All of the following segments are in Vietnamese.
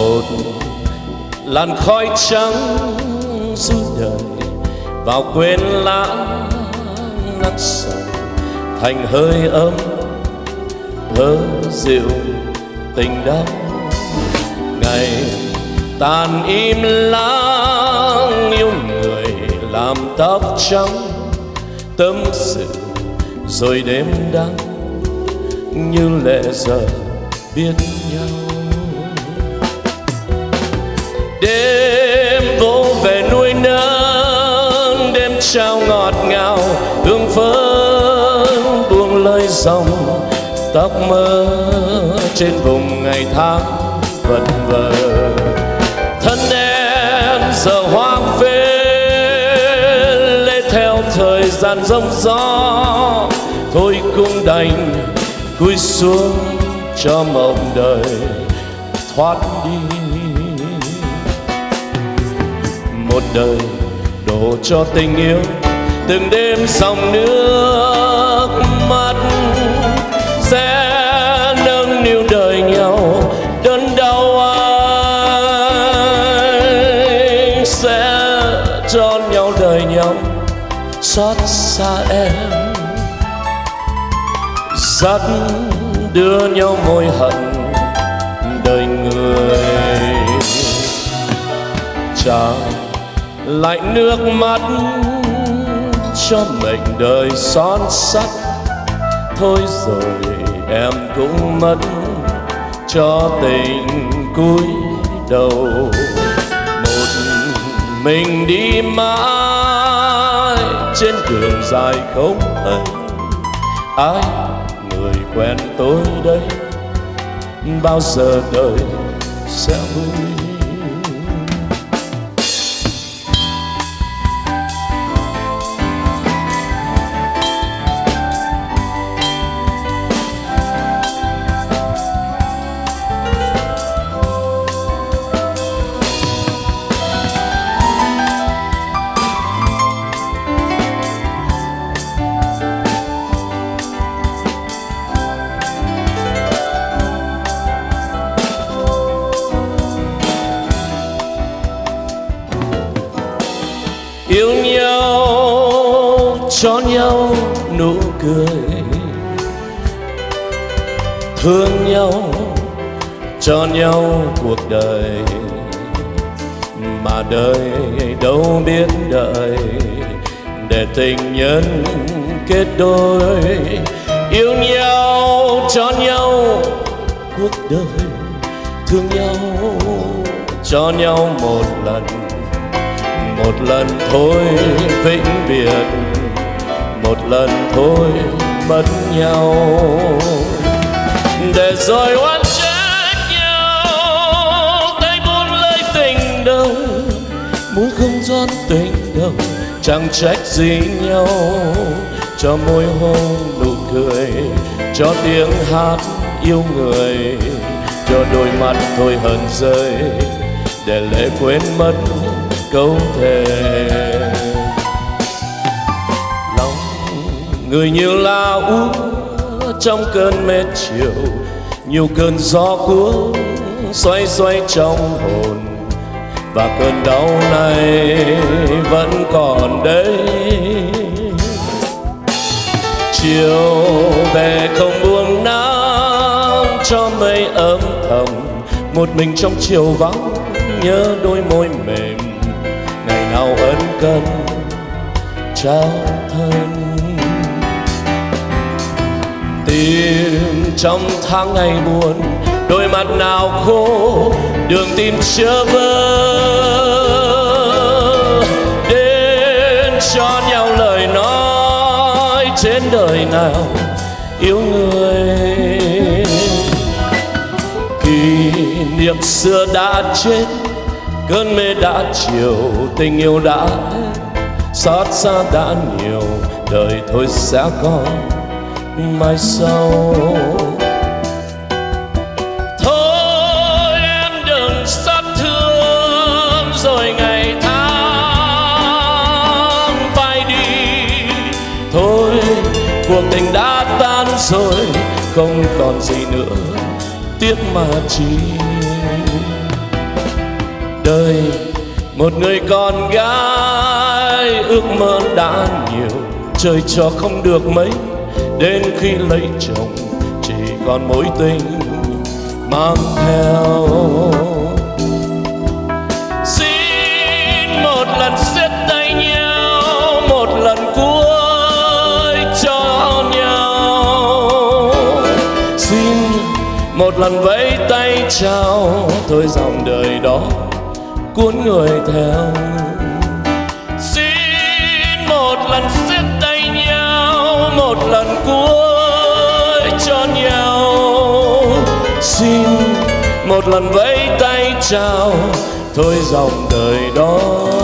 Một làn khói trắng rui đời vào quên lãng ngắt sầu, thành hơi ấm hớt dịu tình đau. Ngày tàn im lặng yêu người làm tóc trắng, tâm sự rồi đêm đắng như lệ giờ biết nhau. Đêm vô về nuôi nấng, đêm trao ngọt ngào hương phấn buông lời dòng tóc mơ trên vùng ngày tháng vật vờ. Thân em giờ hoang phế lê theo thời gian giông gió, thôi cũng đành cúi xuống cho mộng đời thoát đi. Một đời đổ cho tình yêu, từng đêm dòng nước mắt sẽ nâng niu đời nhau. Đớn đau anh sẽ cho nhau đời nhau, xót xa em dắt đưa nhau môi hận đời người. Trả lại nước mắt cho mệnh đời son sắt, thôi rồi em cũng mất cho tình cúi đầu. Một mình đi mãi trên đường dài không hay, ai người quen tôi đây bao giờ đời sẽ vui. Yêu nhau cho nhau nụ cười, thương nhau cho nhau cuộc đời, mà đời đâu biết đợi để tình nhân kết đôi. Yêu nhau cho nhau cuộc đời, thương nhau cho nhau một lần thôi vĩnh biệt, một lần thôi mất nhau, để rồi oán trách nhau. Tay buông lời tình đâu, muốn không giòn tình đâu, chẳng trách gì nhau. Cho môi hôn nụ cười, cho tiếng hát yêu người, cho đôi mắt thôi hờn rơi, để lệ quên mất câu thề. Lòng người như là úa trong cơn mê chiều, nhiều cơn gió cuốn xoay xoay trong hồn, và cơn đau này vẫn còn đây. Chiều về không buông nắng cho mây ấm thầm, một mình trong chiều vắng nhớ đôi môi mềm, ngày nào ân cần trao thân. Tìm trong tháng ngày buồn, đôi mắt nào khô đường tìm chưa vơ, đến cho nhau lời nói trên đời nào yêu người. Kỷ niệm xưa đã chết, cơn mê đã chiều, tình yêu đã hết, xót xa đã nhiều, đời thôi sẽ còn mai sau. Thôi em đừng xót thương rồi ngày tháng phai đi, thôi cuộc tình đã tan rồi không còn gì nữa tiếc mà chi. đời một người con gái, ước mơ đã nhiều trời cho không được mấy, đến khi lấy chồng chỉ còn mối tình mang theo. Xin một lần siết tay nhau, một lần cuối cho nhau. Xin một lần vẫy tay chào, thôi dòng đời đó cuốn người theo. Xin một lần siết tay nhau, một lần cuối cho nhau. Xin một lần vẫy tay chào, thôi dòng đời đó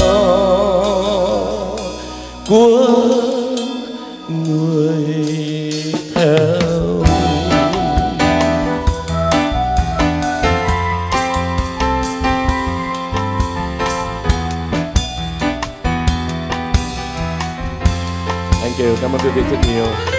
cuốn người theo. Thank you, cảm ơn quý vị rất nhiều.